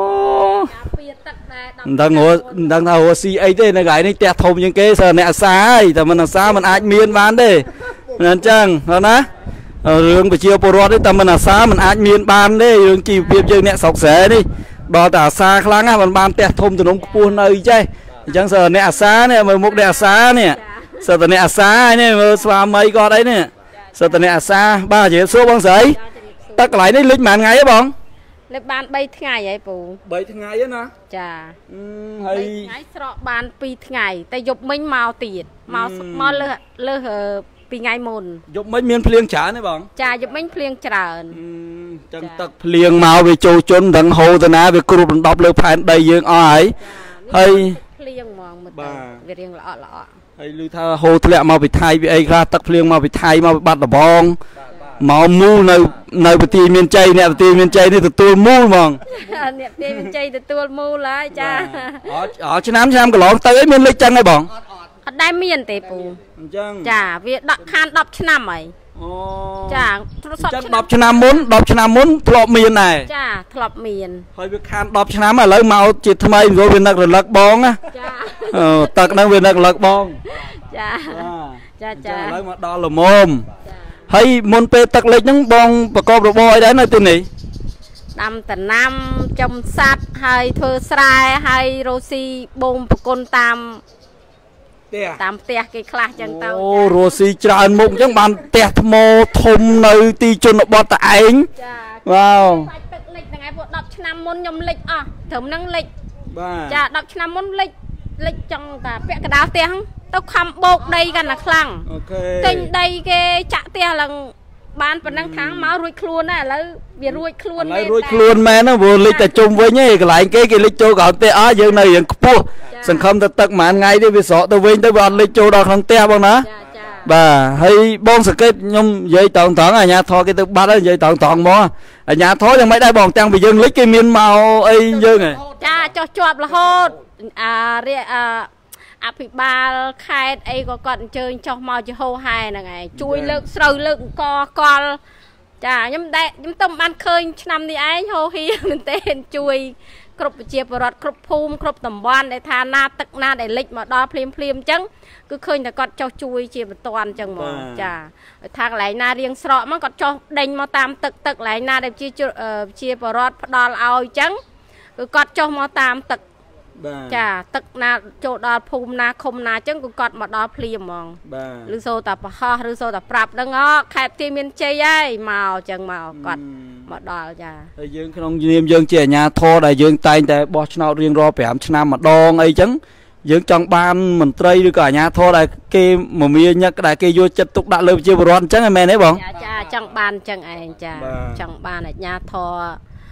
ดังหัวดังหัวซีไอเด้ในไก่นี่เตะทมยังเกยเสนอซ้ายแต่มันซ้ายมันอาจเมียนบ้านได้นั่นจังแล้วนะเรื่องไปเชียวปรอดได้แต่มันซ้ายมันอาจเมียนบ้านได้เรื่องจีบเพียบยังเนี่ยสอกเสนี่ดอแต่ซ้ายครั้งอ่ะมันบ้านเตะทมถนนขบวนเลยใช่จังเสนอซ้ายเนี่ยมันมุกเดอซ้ายเนี่ยเสนอซ้ายเนี่ยมันสวามไม่ก็ได้เนี่ยเสนอซ้ายบ้าเจี๋ยสู้บังใสตักไหลนี่ลิกมันไงบ้องเล็บบ้านใบทั้งไงไอ้ปู่ใบทั้งไงนะจ้าอืมให้ไงสระบ้านปีทั้งไงแต่ยกมิ้งมาตีดมามาเลือเลือปีไงมนยกมิ้งเมียนเพลียงฉาเนี่ยบ้องจ้ายกมิ้งเพลียงฉาอืมจังตักเพลียงมาไปโจจนดังโฮตนะไปกรุบดับเลยผ่านใดยังอ้อยให้เพลียงมองมันไปเรียงละละให้ลือถ้าโฮทะเลมาไปไทยไปไอ้ครับตักเพลียงมาไปไทยมาไปบัดตะบองหมอมูในในปฏิเมียนใจเนี่ยปฏิเมียนใจนี่ตัวมูมองเนี่ยปฏิเมียนใจตัวมูเลยจ้าอ๋ออ๋อชน้ำชน้ำก็หลงเตยเมียนเล็กจังไงบ้องได้เมียนเตปูจ้าเวียดักคานดับชน้ำไหมจ้าจังดับชน้ำมุนดับชน้ำมุนทลบเมียนไหนจ้าทลบเมียนคอยเวียคานดับชน้ำอะไรมาเอาจิตทำไมโยเวียนนักหรือลักบองอ่ะเออตักนักเวียนนักลักบองจ้าจ้าจ้าแล้วมาดอลละมมให้มนเปตักเล็กนั่งบองประกอบระบอยได้ในตัวนี้ดำแต่น้ำจมสัตว์ให้เธอสายให้โรซีบงประกลตามตามเตะกี่คลาจังเต้าโอ้โรซีจานมุกจังบานเตะโมทมในตีจนบอตเองว้าวตักเล็กยังไงพวกดับชนะมุนยมเล็กอ่ะถึงนั่งเล็กจะดับชนะมุนเล็กเล็กจังกับเปะกระดาษเตียงต้องคำโบกได้กันนะครั้งติงได้แกจะเตียหลังบ้านเป็นนั่งทางมารุยครูน่ะแล้วเบียรุยครูน่ะรุยครูนแม่นะบัวลิแต่จมไว้เนี่ยก็หลายแกกิลิโจก่อนเตะอ้ายังในอย่างปุ๊บสังคมตะตักหมานไงที่ไปสอตะเวนตะวันลิโจดอกทางเตะบ้างนะบ่าให้บ้องสเก็ตยมยัยตองตองอ่ะญาทอcáiตึกบ้านđóยัยตองตองมั้งอ่ะญาทอยังไม่ได้บอกจังไปยังลิcái miền màu ấyยังไงจ้าจอจอบละโหดอ่าเรียอ่าอภิบาลใครไอ้ก็ก่อนเจอจอกมาจะโฮไฮนะไงช่วยเลิกสื่อเลิกกอกอลจ้าย้ำได้ย้ำต้มบ้านเคยนำดีไอ้โฮฮีมันเต้นช่วยครบเจียบรถครบภูมิครบตำบลในทานาตึกนาได้เล็กมาดอพลิมพลิมจังก็เคยแต่ก่อนเจ้าช่วยเจียบตอนจังหมดจ้าทางไหลนาเรียงสระมันก็เจ้าเด้งมาตามตึกตึกไหลนาได้เจียเจียบรถดอลเอาจังก็กอดเจ้ามาตามตึกจ้าตึกนาโจดอภูมินาคมนาจังกูกอดมาดอพลีมองหรือโซตาปะฮอหรือโซตาปรับดังอ้อแคบที่มีเจยัยเมาจังเมากอดมาดอจ้าไอ้ยืงขนมยืมยืงเจียญาโทได้ยืงตายแต่บอชนาเรียงรอแปมชนะมาดองไอ้จังยืงจังบานเหมือนไตรหรือก่ญาโทได้เกมหมู่มีนักได้เกยโยจัดตุกดักเลยเจีบร้อนจังไอ้แม่ไหนบ้องจ้าจังบานจังไอ้จ้าจังบานไอ้ญาโทโ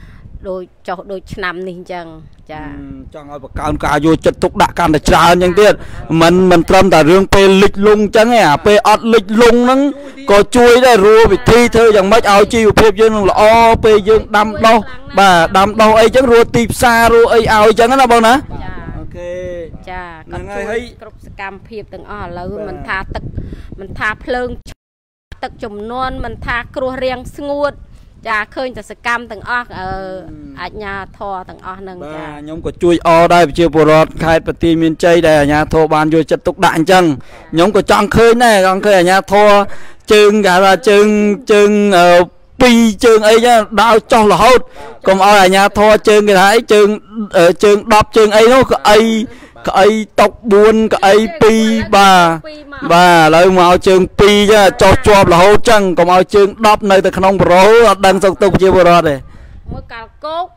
đôi cho đôi năm ninh chẳng chà chẳng ai bảo cao vô chất tục đã càng để trả những tiết mình mình trâm ta riêng pe lịch lung chẳng à pe ọt lịch lung nắng có chui đây rùa bị thi thôi chẳng mấy ao chiều phép dương là o pe dương đâm đâu bà đâm đâu ấy chẳng rùa tịp xa rùa ấy ao chẳng nó bao nè ok chà còn chui cục cam phép từng ở là mình tha tật mình tha phơn tật chùm non mình tha cua riêng nguột chà khơi từ cam từng ở ở nhà thò từng ở nâng chà nhóm có chui o đây chiều bồ rót khai bát ti miền tây đây ở nhà thò bàn vô chất tục đạn chăng nhóm có chọn khơi này chọn khơi ở nhà thò chừng cả là chừng chừng ở pi chừng ấy nhá đào cho là hốt còn ở nhà thò chừng cái thái chừng ở chừng đập chừng ấy nó có ấy cái tóc buôn cái pi bà bà lấy màu trường pi cho cho là hỗ trăng còn màu trường đắp nơi từ không bro đang sọc tục chưa bro đây mỗi cả cốt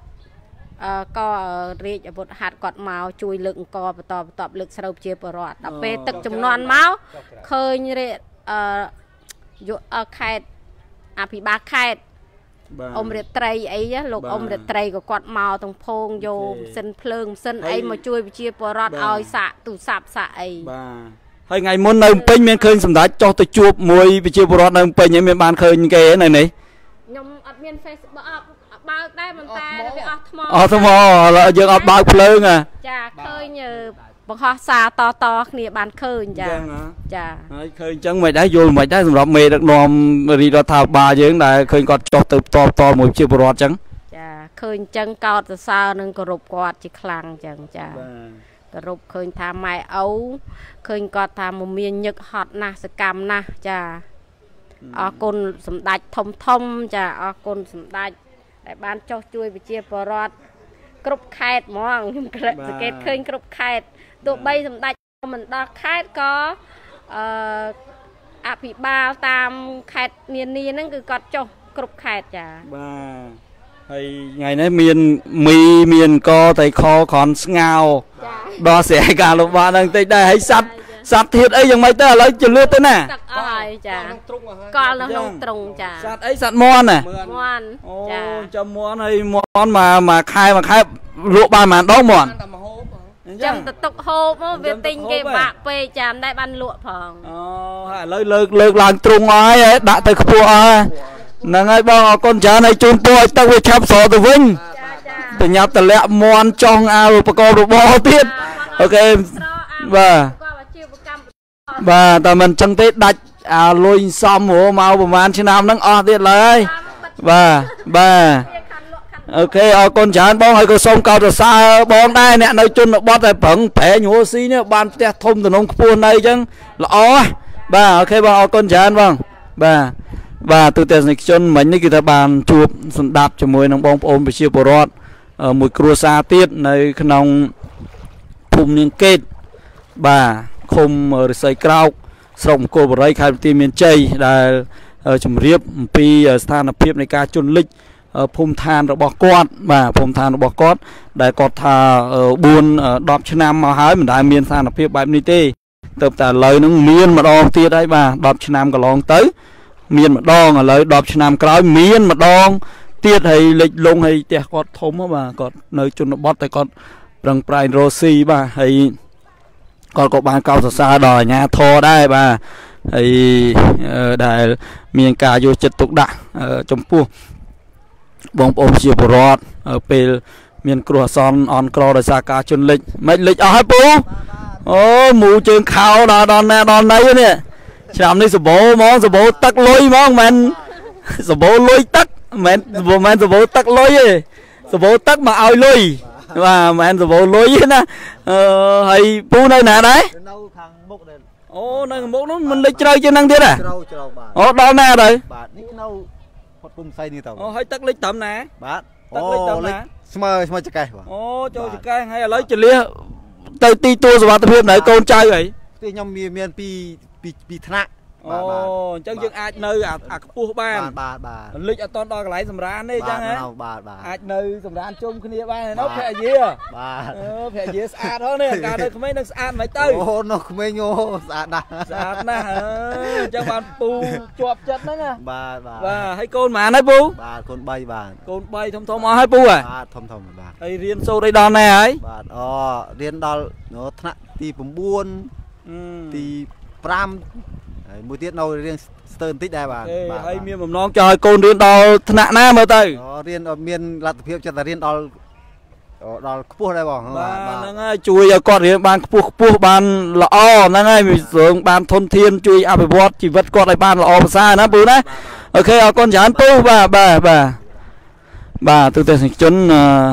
co riết ở một hạt quạt màu chui lượng co và tọp tọp lực sâu chưa bro đập pe tật chùm non máu khơi như vậy dụ khai à bị ba khai ông rệt tray ấy á lục ông rệt tray của quạt màu tông phong vô sân phơn sân ấy mà chui chia bò rót oi xạ tủ sạp xạ ấy hay ngày muốn nâng pin miền khơi sầm đá cho tôi chuột mùi bị chia bò rót nâng pin những miền bàn khơi những cái này này nhom ở miền Facebook bao tay mình ta bị ọt mò ọt mò là dương ọt bao phơn à chà khơi như bậc họ xa to to kia bàn khơi chà chà khơi chẳng mày đã vô mày đã rồi mày được nòm đi ra thảo bà chứ là khơi còn cho từ to to một chiếc bò chẳng chà khơi chân cao từ xa nên có rụp quạt chỉ khlang chẳng chà có rụp khơi tham mai ấu khơi còn tham một miền nhật hot na sẽ cam na chà ở côn sầm đạch thông thông chà ở côn sầm đạch để ban cho chui bị chia bò rót cướp khai mong nhưng cái cái khơi cướp khai tụi bay sầm đạch mình đo khai có à bị ba tam khai niên niên nó cứ cọt cho cướp khai chả ba hay ngày nay miền mì miền co tay kho còn ngao đo sẽ cả lục ba đang tay đây hay sắt sắt thiệt ấy chẳng mấy ta lấy chừng lướt tới nè chả con nó không trùng chả sắt ấy sắt mon nè mon chả cho mon hay mon mà mà khai mà khai lụa ba mà đó mòn chăm tự tục hộp á việc tình cái bạc về chạm đại ban lụa phòng ờ lấy lược lược làng trùng ai đã tới khua à là ngay bao con chả này chôn tôi tao về chăm sò từ vinh từ nhập từ lẹ mòn trong ao rồi con được bò tiếp ok và và ta mình chân tết đặt à lôi xong hồ màu của man trên nam nắng o tiết lại và và ok ở con chán bong hay có sông cao từ xa bong đây nè nơi chôn nó bót lại phẳng phẻ nhổ xí nhá ban te thông từ nông buôn đây chứ là ó bà ok bà con chán vâng bà và từ tiền dịch chân mình như kia bàn chụp đạp cho mùi nông bong ôm bị chia bò rót ở mùi cua xa tiết nơi nông phum liên kết bà không ở xây cao sông cô bờ rây khai tìm miền tây là ở chùm riệp pi ở sàn ở phiệp này ca chôn lịch phum than rồi bỏ con và phum than rồi bỏ con đại cọt thà ở buôn ở đọp chân nam mà hái mình đại miền sàn ở phiệp bài ni tê tập ta lời nó miền mà đong tia đấy bà đọp chân nam cả lòng tới miền mà đong ở lời đọp chân nam cái miền mà đong tiết hay lịch lông hay tiệt cọt thốn á bà cọt nơi chôn nó bót tại cọt răng prai rosi bà hay còn có bạn cao xa đòi nhà thô đây bà thì đại miền cả vô chất tục đạn trong pua bóng ôm chiều bò rót ở pe miền cua son on cro để xa cả chân lịch mấy lịch ở hai pu ô mù trường khao đó đòn nè đòn đấy nè chạm đi sờ bố món sờ bố tắc lôi món mình sờ bố lôi tắc mình bố mình sờ bố tắc lôi sờ bố tắc mà ao lôi và mà anh sờ bố lôi nè hay pu nơi nè đấy ô nơi mốc nó mình lấy chơi cho năng tiết à ô đó nè rồi ô hay tắc lấy tầm nè bạn tắc lấy tầm nè smơ smơ chơi cây ô cho chơi cây hay là lấy chơi lia tới ti tua rồi bạn tập này con trai vậy thì nhom miền miền pi pi pi thạ Ồ, chắc dương ai nơi à à cua ban. Bà bà. Lịch ở toàn đo cái lái sầm rán đấy chăng á. Bà bà. Ai nơi sầm rán chung cái ban này nó phải gì à? Bà. Ờ phải gì sát hơn nè, cả đây không mấy nó sát mấy tới. Ô nó không mấy nhô sát nè. Sát nè. Chắc bạn pu chọp chất đó nè. Bà bà. Bà hay côn mà đấy pu. Bà côn bay bà. Côn bay thông thông hay pu à? Bà thông thông bà. Hay riêng sâu đây đòn này ấy. Bà ờ riêng đòn nó thằng tí bấm buôn. Tí pram. Mùi tiết nâu riêng stern tích đây bà. Hay miền mầm non cho côn riêng đo thằng na mơ tới. Ờ riêng ở miền lạt phiêu cho ta riêng đo đo cua đây bọn. Bà nó chui con riêng ban cua cua ban lọ nó ngay mình xuống ban thôn thiên chui áp bọt chỉ vật con đây ban lọ xa nó bự đấy. Ok con chán pu bà bà bà. Bà từ từ chốn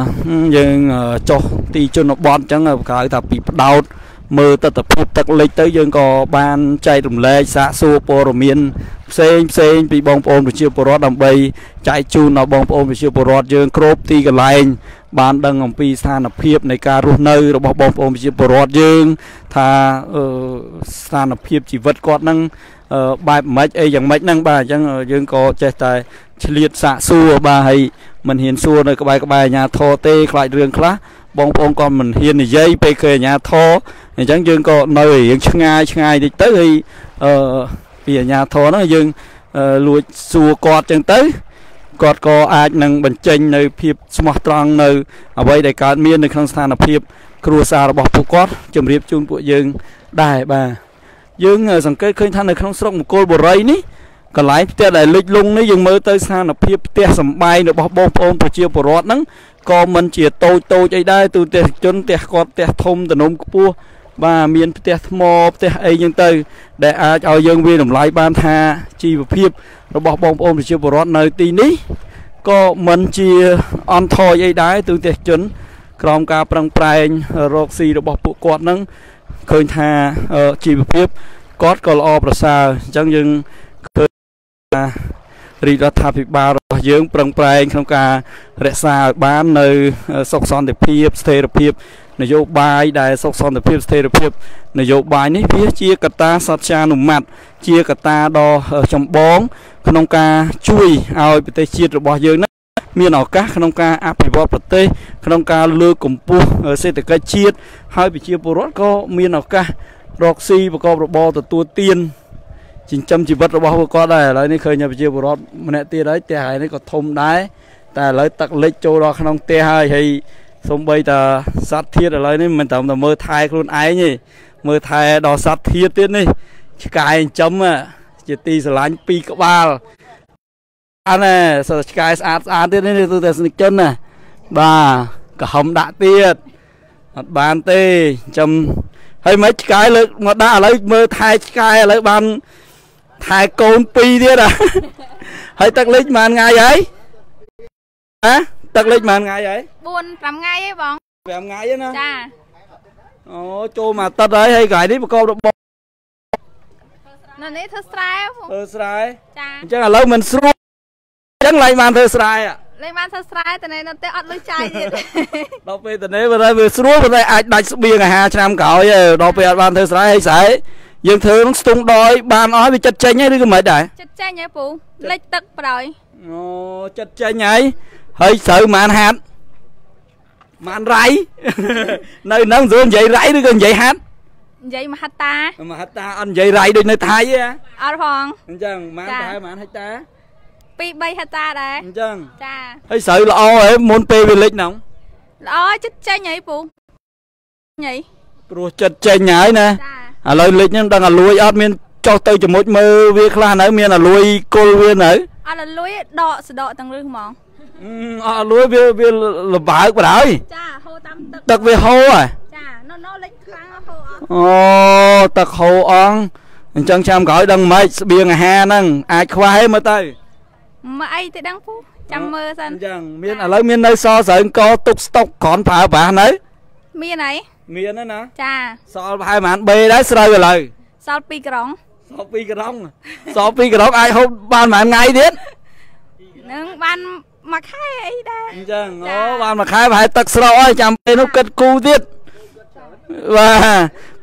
dương cho ti chốn nó bọt chẳng cái tập bị đau mơ tật tập tật lịch tới dương có ban chạy rùm lê xã xua bồ rùm miên xên xên bị bông ôm được chiều bồ rót đầm bay chạy chun nó bông ôm được chiều bồ rót dương crop ti cái lạnh ban đăng ông pi san lập hiệpในการរស់នៅរបស់បងប្អូនប្រជាពលរដ្ឋយើងថាស្ថានភាពជីវិតគាត់នឹងបែបមិនអីយ៉ាងម៉េចហ្នឹងបាទអញ្ចឹងយើងក៏ចេះតែឆ្លៀតសាកសួរបាទហើយមិនហ៊ានសួរនៅក្បែរក្បែរអាជ្ញាធរទេខ្លាចរឿងខ្លះបងប្អូនក៏មិនហ៊ាននិយាយពេលឃើញអាជ្ញាធរអញ្ចឹងយើងក៏នៅរៀងឆ្ងាយឆ្ងាយតិចទៅហើយអឺពីអាជ្ញាធរហ្នឹងយើងលួចសួរគាត់អញ្ចឹងទៅគាត់ក៏អាចនឹងបញ្ចេញនៅភាពស្មោះត្រង់នៅអ្វីដែលកើតមាននៅក្នុងស្ថានភាពគ្រួសាររបស់ពួកគាត់ជម្រាបជូនពួកយើងដែរបាទយើងសង្កេតឃើញថានៅក្នុងស្រុកមង្គលបុរីនេះកន្លែងផ្ទះដែលលិចលង់នេះយើងមើលទៅស្ថានភាពផ្ទះសម្បែងរបស់បងប្អូនប្រជាពលរដ្ឋហ្នឹងក៏មិនជាតូចតូចអីដែរទូទេសជនផ្ទះគាត់ផ្ទះធំទំនំខ្ពស់បាទមានផ្ទះថ្មផ្ទះអីចឹងទៅដែលអាចឲ្យយើងវាតម្លៃបានថាជីវភាពរបស់បងប្អូនប្រជាពលរដ្ឋនៅទីនេះក៏មិនជាអន់ថយអីដែរទូទេសជនក្រោមការប្រឹងប្រែងរកស៊ីរបស់ពួកគាត់ហ្នឹងឃើញថាជីវភាពគាត់ក៏ល្អប្រសើរអញ្ចឹងយើងឃើញថារាជរដ្ឋាភិបាលរបស់យើងប្រឹងប្រែងក្នុងការរក្សាឲ្យបាននៅសុខសន្តិភាពស្ថិរភាពនយោបាយដែលសុខសន្តិភាពស្ថិរភាពនយោបាយនេះវាជាកត្តាសត្យានុម័តជាកត្តាដ៏ចម្បងក្នុងការជួយឲ្យប្រទេសជាតិរបស់យើងនេះមានឱកាសក្នុងការអភិវឌ្ឍប្រទេសក្នុងការលើកកម្ពស់សេដ្ឋកិច្ចជាតិហើយប្រជាពលរដ្ឋក៏មានឱកាសរកស៊ីប្រកបរបរទទួលទានចិញ្ចឹមជីវិតរបស់ពួកគាត់ដែរឥឡូវនេះឃើញប្រជាពលរដ្ឋម្នាក់ទៀតហើយផ្ទះហើយនេះក៏ធំដែរតែឥឡូវទឹកលិចចូលដល់ក្នុងផ្ទះហើយហើយសូម្បីតែសត្វធាតុឥឡូវនេះមិនត្រឹមតែមើលថែខ្លួនឯងទេមើលថែដល់សត្វធាតុទៀតនេះឆ្កែចិញ្ចឹមជាទីស្រឡាញ់ពីរក្បាលអានសត្វឆ្កែស្អាតស្អាតទៀតនេះទូតែស្និកជនណាបាទកំហំដាក់ទៀតអត់បានទេចិញ្ចឹមហើយមិនឆ្កែលើកមកដាក់ឥឡូវមើលថែឆ្កែឥឡូវបានថែកូនពីរទៀតហើយទឹកលិចប៉ុន្មានថ្ងៃហើយហ៎ទឹកលិចប៉ុន្មានថ្ងៃហើយបួន ប្រាំថ្ងៃហីបងប្រាំថ្ងៃហ្នឹងណាចាអូចូលមកទឹកហើយហើយកន្លែងនេះប្រកបរបរនៅនេះធ្វើស្រែធ្វើស្រែចាអញ្ចឹងឥឡូវមិនស្រួលអញ្ចឹងឡើងបានធ្វើស្រែលេងបានធ្វើស្រែតែនៅទៅអត់លុយចាយទៀតដល់ពេលទៅនេះបើវាស្រួលតែអាចដាច់ស្បៀងអាហារឆ្នាំក្រោយដល់ពេលអត់បានធ្វើស្រែហើយស្រែយើងធ្វើនឹងស្ទង់ដោយបានអស់វាចិត្តចេញហើយឬក៏មិនដែរចិត្តចេញហើយពូលិចទឹកប្រយអូចិត្តចេញហើយហើយស្រូវម៉ានហាត់ម៉ានរៃនៅនឹងស្រួលនិយាយរៃឬក៏និយាយហាត់និយាយមហត្តាមហត្តាអត់និយាយរៃដូចនៅថៃទេអត់ផងអញ្ចឹងម៉ានតែម៉ានហិចតាពីរ បីហត្តាដែរអញ្ចឹងចាហើយស្រូវល្អហ៎មុនពេលវាលិចហ្នឹងល្អចិត្តចេញហើយពូញ៉ៃព្រោះចិត្តចេញហើយណាឥឡូវលិចហ្នឹងដឹងអាលួយអត់មានចុះទៅជាមួយមើលវាខ្លះនៅមានអាលួយគល់វានៅអត់អាលួយដកសដកទាំងរឹសហ្មងអត់អាលួយវាវាលបើកបណ្ដោយចាហូរតាមទឹកទឹកវាហូរហ៎ចានៅនៅលិចខ្លាំងហូរអស់អូទឹកហូរអងអញ្ចឹងចាំក្រោយដឹងម៉េចស្បៀងអាហារហ្នឹងអាចខ្វះទេមើលទៅមកអីទៅដឹងពូចាំមើលសិនអញ្ចឹងមានឥឡូវមាននៅសស្រូវកទុកស្តុកក្រន់ប្រើប្រាស់នៅមានហើយមានហើយណាចាសល់ប្រហែលប្រហែលបេដែរស្រូវឥឡូវសល់ពីរក្រុងសល់ពីរក្រុងសល់ពីរក្រុងអាចហូបបានប្រហែលថ្ងៃទៀតនឹងបានមួយខែអីដែរអញ្ចឹងអូបានមួយខែប្រហែលទឹកស្រកហើយចាំពេលនោះគិតគូទៀតបាទ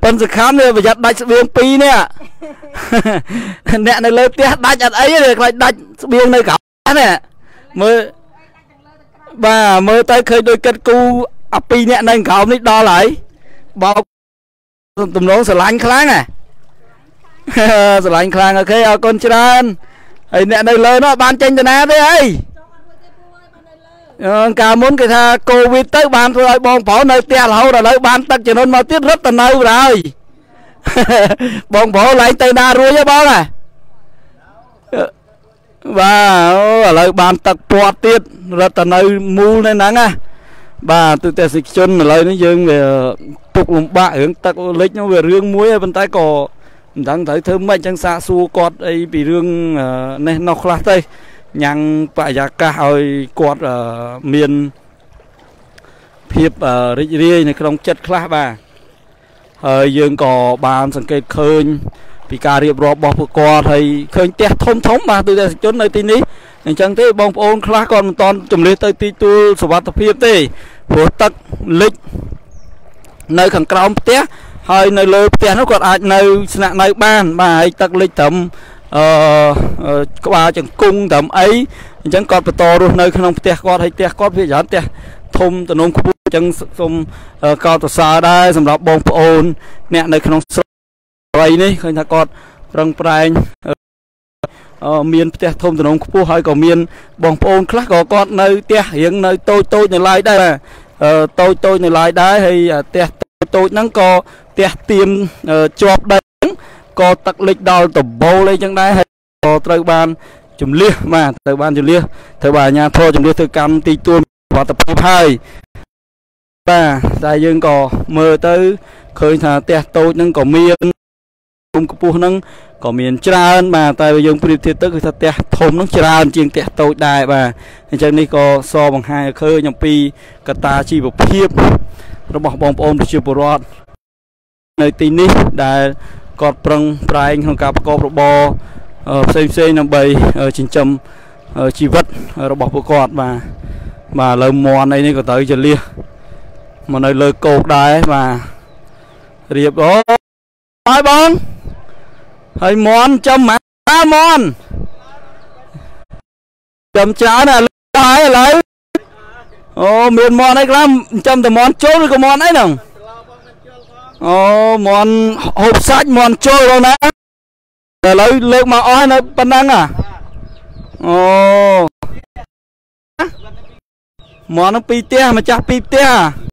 ប៉ុនសខាមនេះប្រយ័ត្នដាច់ស្បៀងពីរនេះអ្នកនៅលើផ្ទះដាច់អត់អីទេខ្លាចដាច់ស្បៀងនៅក្រៅនេះមើលបាទមើលទៅឃើញដូចគិតគូអាពីរអ្នកនៅក្រោមនេះដល់ហើយបោកទំនងស្រឡាញ់ខ្លាំងហ៎ស្រឡាញ់ខ្លាំងអូខេអរគុណច្រើនហើយអ្នកនៅលើនោះបានចេញទៅណាទេអីកាលមុនគេថាកូវីដទៅបានធ្វើឲ្យបងប្អូននៅផ្ទះរហូតឥឡូវបានទឹកចំនួនមកទៀតរត់ទៅនៅហើយបងប្អូនឡើងទៅណារួចហ៎បងហ៎បាទអូឥឡូវបានទឹកពាត់ទៀតរត់ទៅនៅមូលនៅហ្នឹងណាបាទទូទេសនិកជនឥឡូវនេះយើងវាទុកលំបាករឿងទឹកលិចនោះវារឿងមួយហើយប៉ុន្តែក៏មិនដឹងត្រូវធ្វើម៉េចចឹងសាកសួរគាត់អីពីរឿងនេះនោះខ្លះទៅញ៉ាំងបរិយាកាសឲ្យគាត់មានភាពរីករាយនៅក្នុងចិត្តខ្លះបាទហើយយើងក៏បានសង្កេតឃើញពីការរៀបរាប់របស់ពួកគាត់ហើយឃើញផ្ទះធំធំបាទទូទេសជននៅទីនេះអញ្ចឹងទេបងប្អូនខ្លះគាត់មិនតន់ជំនះទៅទីទួលសុវត្ថិភាពទេព្រោះទឹកលិចនៅខាងក្រោមផ្ទះហើយនៅលើផ្ទះនោះគាត់អាចនៅស្នាក់នៅបានបាទហើយទឹកលិចត្រឹមអឺក្បាលចង្គង់ត្រឹមអីអញ្ចឹងគាត់បន្តរស់នៅក្នុងផ្ទះគាត់ហើយផ្ទះគាត់វាច្រើនផ្ទះធំទំនំខ្ពស់អញ្ចឹងសូមកោតសរសើរដែរសម្រាប់បងប្អូនអ្នកនៅក្នុងស្រុកនេះឃើញថាគាត់ប្រឹងប្រែងមានផ្ទះធំទំនំខ្ពស់ហើយក៏មានបងប្អូនខ្លះក៏គាត់នៅផ្ទះរៀងនៅតូចតូចនៅឡើយដែរតូចតូចនៅឡើយដែរហើយផ្ទះតូចហ្នឹងក៏ផ្ទះទៀនជាប់ដីក៏ទឹកលិចដល់ដបូលអីចឹងដែរហើយក៏ត្រូវបានជំលះបាទត្រូវបានជំលះត្រូវបានអាជ្ញាធរជំលះធ្វើកម្មទីទួលសុវត្ថិភាពហើយបាទតែយើងក៏មើលទៅឃើញថាផ្ទះតូចហ្នឹងក៏មានគុំកម្ពស់ហ្នឹងក៏មានច្រើនបាទតែយើងប្រៀបធៀបទៅគឺថាផ្ទះធំហ្នឹងច្រើនជាងផ្ទះតូចដែរបាទអញ្ចឹងនេះក៏សបង្ហាញឲ្យឃើញអំពីកត្តាជីវភាពរបស់បងប្អូនប្រជាពលរដ្ឋនៅទីនេះដែលគាត់ប្រឹងប្រែងក្នុងការប្រកបរបរផ្សេងផ្សេងដើម្បីចិញ្ចឹមជីវិតរបស់ពួកគាត់បាទបាទលើមន់អីនេះក៏ត្រូវចលះមកនៅលើគោកដែរបាទរៀបអូហើយបងហើយមន់ចំម៉ាមន់ចំច្រើនឥឡូវហើយឥឡូវអូមានមន់អីខ្លះចំតែមន់ចូលឬក៏មន់អីហ្នឹងអូមន់ហូបសាច់មន់ចូលបងណាឥឡូវលើកមកអស់ហើយនៅប៉ុណ្ណឹងអាអូមន់នឹងពីរផ្ទះម្ចាស់ពីរផ្ទះ